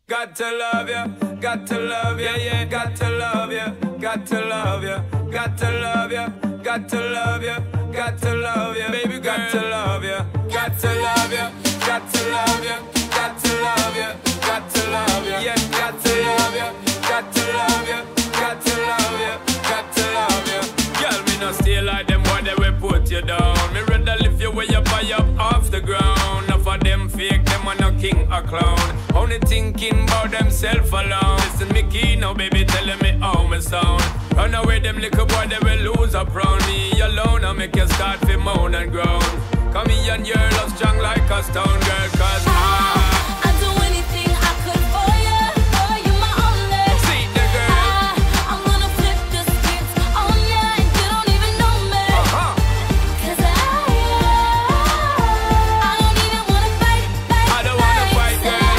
Got to love ya, got to love ya, yeah, got to love ya, got to love ya, got to love ya, got to love ya, got to love ya, baby, got to love ya, got to love ya, got to love ya, got to love ya, got to love ya, yeah, got to love ya, got to love ya, got to love ya, got to love ya. Girl, me no stay like them boy, they will put you down. Me rather lift you way up high up off the ground. Enough of them fake, them are no king or clown. Only thinking about themself alone. Listen me key now, baby, telling me how me sound. Run away, them little boy, they will lose up round me alone. I make you start to moan and groan. Come here and your love strong like a stone, girl, cause I'd do anything I could for you. For you, my only. See the girl. I'm gonna flip the script on ya, and you don't even know me. Cause I don't even wanna fight. I don't wanna fight, girl.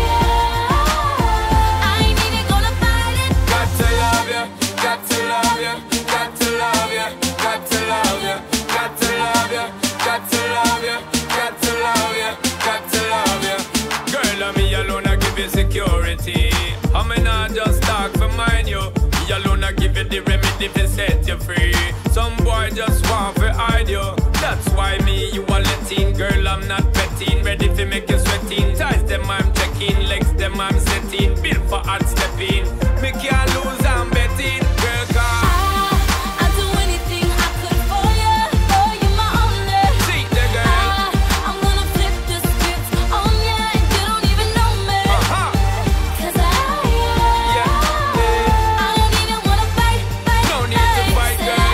I ain't even gonna fight it. Got to love ya, got to love ya, got to love ya, got to love ya, got to love ya, got to love ya, got to love ya, got to love ya. Girl, I'm me alone, I give you security. I'm not just talk for mine, you. Me alone, I give you the remedy to set you free. Some boy just want to hide you. That's why me, you are letting. Girl, I'm not petting. Ready to make you sweating. Ties them, I'm checking. Legs them, I'm setting. Built for hard stepping. Me can't lose, I'm betting. Girl, cause I'd do anything I could for you. For you, my only. see the girl. I'm gonna flip the script on ya, and you don't even know me. Cause Yeah. I don't even wanna fight. No need to fight, girl.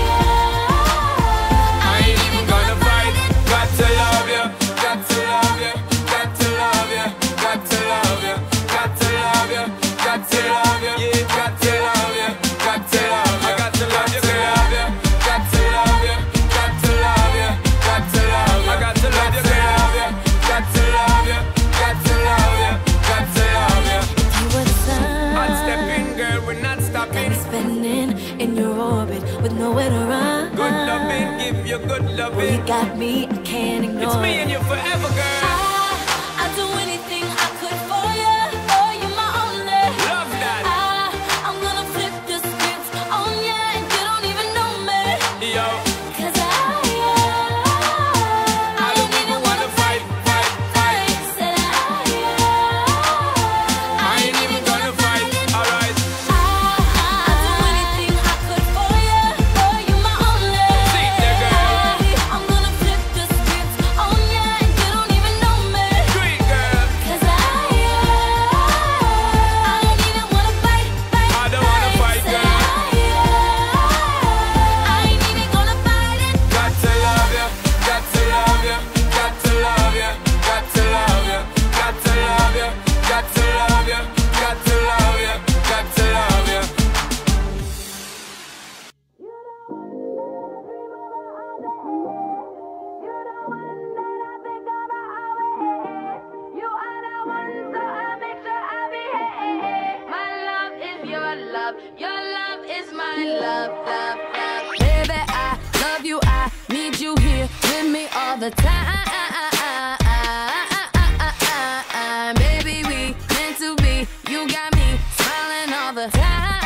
I ain't even gonna fight. Got to love ya, got to love ya, got to love ya, got to love ya, got to love ya, got to love ya, yeah, got to love ya, got to love ya, got to love ya, got to love ya, got to love ya, got to love ya, got to love ya, got to love ya, got to love ya, got to love ya. You were the sun. Hot stepping, girl, we're not stopping. Spinning in your orbit with nowhere to run. Good loving, give you good Boy, you loving. got me, I can't ignore It's me it. and you forever, girl. I'd do anything I could for you. For you, my only. Love that. I'm gonna flip the script on ya, and you don't even know me. Yo, Cause I don't even wanna fight. Said I ain't even gonna fight. Alright, I'd do anything I could for you. For you, my only. see the girl. I'm gonna flip the script on ya, and you don't even know me. Sweet girl. Cause I don't even wanna fight. I don't wanna fight, girl. I ain't even gonna fight it. Got to love ya, got to love ya, got to love ya, got to love ya, got to love ya, got to love ya, got to love ya, got to love ya. Your love is my love, love, love. Baby, I love you, I need you here with me all the time. Baby, we meant to be, you got me smiling all the time.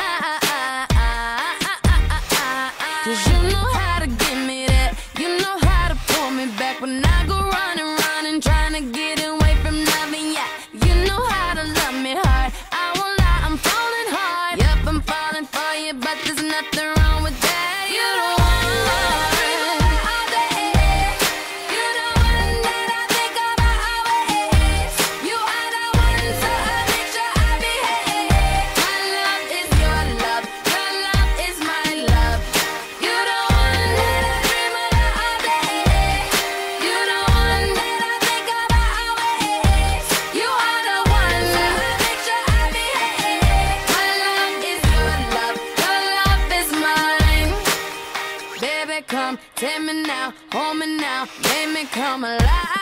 Cause you know how to give me that, you know how to pull me back when I go running, trying to get away from loving ya. You know how to love me hard, I won't lie, I'm falling hard. Yep, I'm falling for you, but there's nothing wrong with that. You don't want all day. You the one that I think about always. You are the one, so I make sure I behave. My love is your love is my love. You the one that I dream about all day. You the one that I think about always. You are the one, so I make sure I behave. My love is your love is mine. Baby, come take me now, hold me now, make me come alive.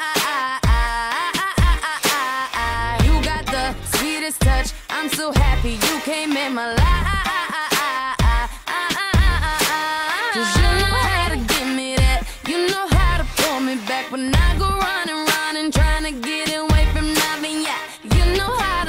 You got the sweetest touch, I'm so happy you came in my life. Cause you know how to give me that, you know how to pull me back when I go running, trying to get away from loving ya. You know how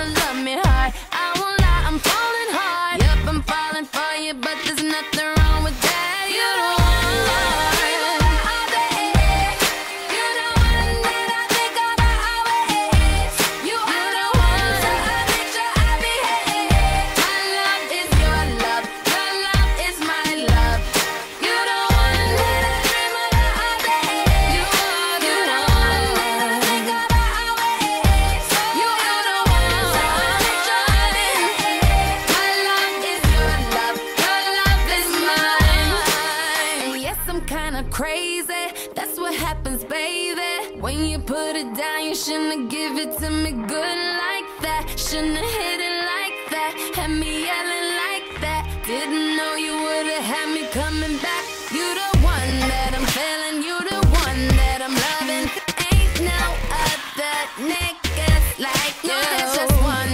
down, you shouldn't give it to me good like that. Shouldn't have hit it like that, had me yelling like that. Didn't know you would've had me coming back. You the one that I'm feeling, you the one that I'm loving. Ain't no other niggas like you. There's just one.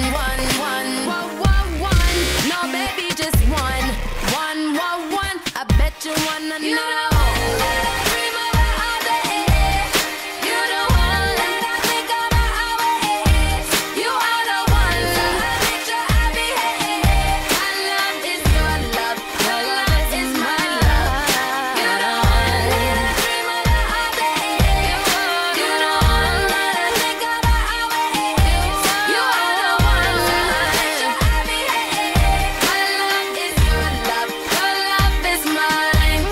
No baby, just one. I bet you wanna know. You the one that I dream about all day. You the one that I think about always. You are the one that I picture every day. My love is your love, your love is my love. You the one that I dream about all day. You the one that I think about always. You are the one that I picture every day. My love is your love, your love is mine.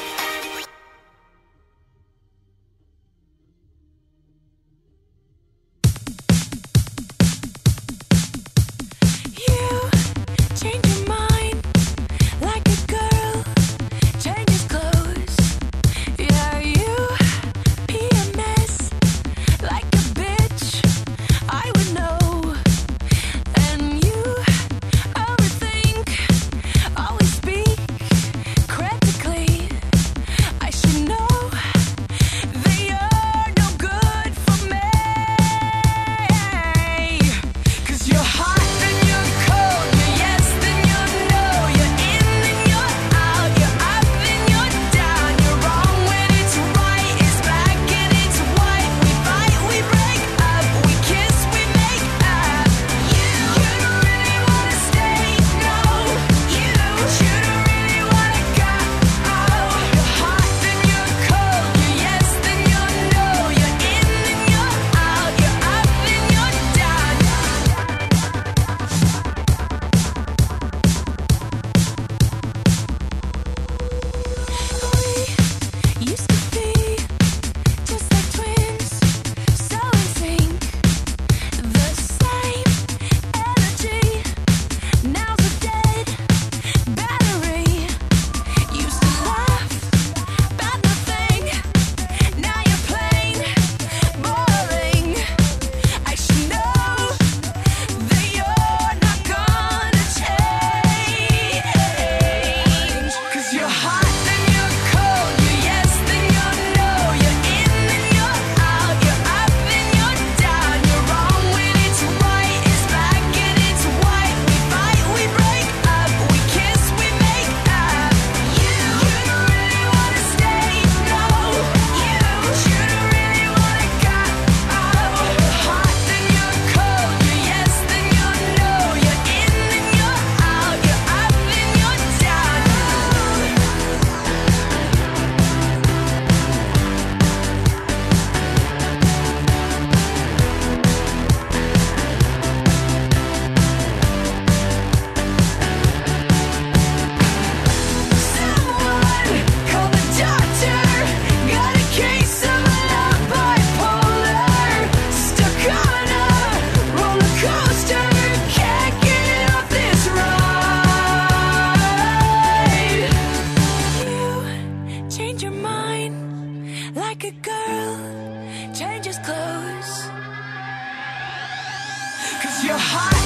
You change your mind like a girl changes clothes. Yeah, you PMS like a bitch. I would know. And you overthink, always speak critically. I should know that you're no good for me. 'Cause you're hot, then you're cold, you're yes, then you're no, you're in, then you're out, you're up, then you're down, you're wrong when it's right, it's black and it's white, we fight, we break up, we kiss, we make up. You don't really wanna stay, no, you don't really wanna go. You're hot, then you're cold, you're yes, then you're no, you're in, then you're out, you're up, then you're down. We used to be just like twins, so in sync, the same energy. Now's a dead battery. Used to laugh about nothing, now you're plain boring. I should know that you're not gonna change. 'Cause you're hot, then you're cold, you're yes, then you're no, you're in, then you're out, you're up, then you're down, you're wrong when it's right, it's black and it's white, we fight, we break up, we kiss, we make up. You don't really wanna stay, no, you don't really wanna go. You're hot, then you're cold, you're yes, then you're no, you're in, then you're out, you're up, then you're down. Someone call the doctor. Got a case of love bipolar. Stuck on a roller coaster. Can't get off this ride. You change your mind like a girl changes clothes. 'Cause you're hot.